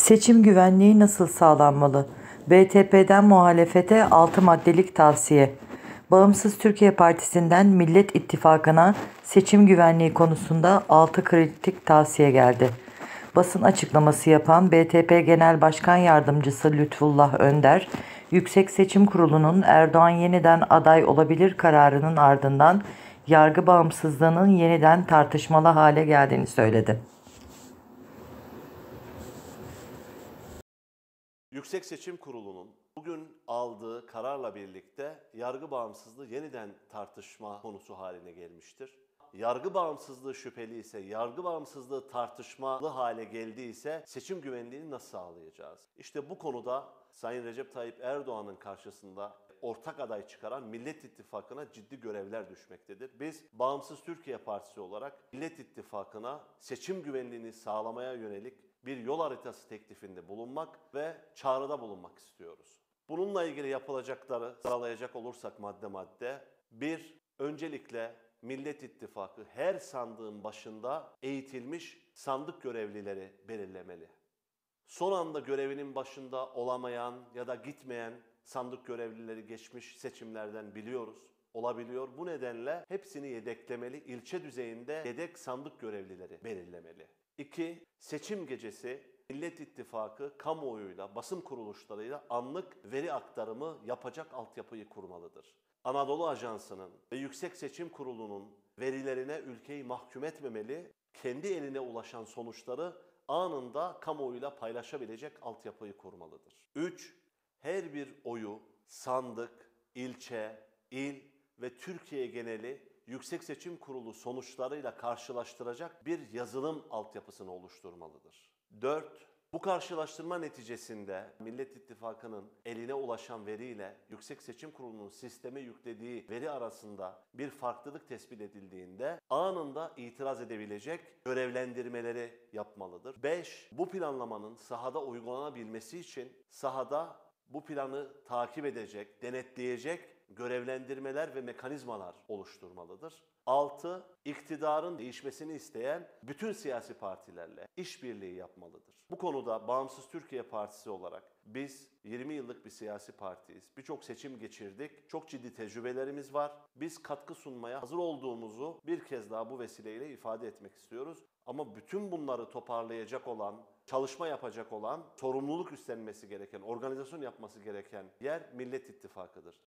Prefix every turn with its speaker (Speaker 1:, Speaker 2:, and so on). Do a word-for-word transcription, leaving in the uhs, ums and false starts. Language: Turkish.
Speaker 1: Seçim güvenliği nasıl sağlanmalı? B T P'den muhalefete altı maddelik tavsiye. Bağımsız Türkiye Partisi'nden Millet İttifakı'na seçim güvenliği konusunda altı kritik tavsiye geldi. Basın açıklaması yapan B T P Genel Başkan Yardımcısı Lütfullah Önder, Yüksek Seçim Kurulu'nun Erdoğan yeniden aday olabilir kararının ardından yargı bağımsızlığının yeniden tartışmalı hale geldiğini söyledi.
Speaker 2: Yüksek Seçim Kurulu'nun bugün aldığı kararla birlikte yargı bağımsızlığı yeniden tartışma konusu haline gelmiştir. Yargı bağımsızlığı şüpheli ise, yargı bağımsızlığı tartışmalı hale geldiyse seçim güvenliğini nasıl sağlayacağız? İşte bu konuda Sayın Recep Tayyip Erdoğan'ın karşısında ortak aday çıkaran Millet İttifakı'na ciddi görevler düşmektedir. Biz Bağımsız Türkiye Partisi olarak Millet İttifakı'na seçim güvenliğini sağlamaya yönelik bir yol haritası teklifinde bulunmak ve çağrıda bulunmak istiyoruz. Bununla ilgili yapılacakları sıralayacak olursak madde madde, bir, öncelikle Millet İttifakı her sandığın başında eğitilmiş sandık görevlileri belirlemeli. Son anda görevinin başında olamayan ya da gitmeyen sandık görevlileri geçmiş seçimlerden biliyoruz, olabiliyor. Bu nedenle hepsini yedeklemeli, ilçe düzeyinde yedek sandık görevlileri belirlemeli. İki, seçim gecesi Millet İttifakı kamuoyuyla, basın kuruluşlarıyla anlık veri aktarımı yapacak altyapıyı kurmalıdır. Anadolu Ajansı'nın ve Yüksek Seçim Kurulu'nun verilerine ülkeyi mahkum etmemeli, kendi eline ulaşan sonuçları anında kamuoyuyla paylaşabilecek altyapıyı kurmalıdır. Üç, her bir oyu sandık, ilçe, il ve Türkiye geneli Yüksek Seçim Kurulu sonuçlarıyla karşılaştıracak bir yazılım altyapısını oluşturmalıdır. Dört, bu karşılaştırma neticesinde Millet İttifakı'nın eline ulaşan veriyle Yüksek Seçim Kurulu'nun sisteme yüklediği veri arasında bir farklılık tespit edildiğinde anında itiraz edebilecek görevlendirmeleri yapmalıdır. Beş, bu planlamanın sahada uygulanabilmesi için sahada bu planı takip edecek, denetleyecek görevlendirmeler ve mekanizmalar oluşturmalıdır. Altı, iktidarın değişmesini isteyen bütün siyasi partilerle işbirliği yapmalıdır. Bu konuda Bağımsız Türkiye Partisi olarak biz yirmi yıllık bir siyasi partiyiz. Birçok seçim geçirdik. Çok ciddi tecrübelerimiz var. Biz katkı sunmaya hazır olduğumuzu bir kez daha bu vesileyle ifade etmek istiyoruz. Ama bütün bunları toparlayacak olan, çalışma yapacak olan, sorumluluk üstlenmesi gereken, organizasyon yapması gereken yer Millet İttifakı'dır.